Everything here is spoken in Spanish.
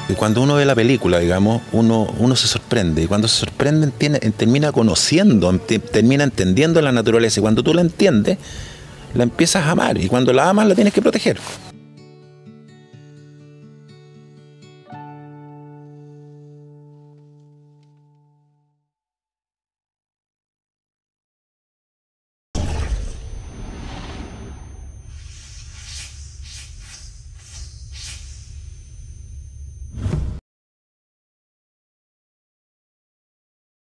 Y cuando uno ve la película, digamos, uno se sorprende. Y cuando se sorprende, termina conociendo, termina entendiendo la naturaleza. Y cuando tú la entiendes, la empiezas a amar. Y cuando la amas, la tienes que proteger.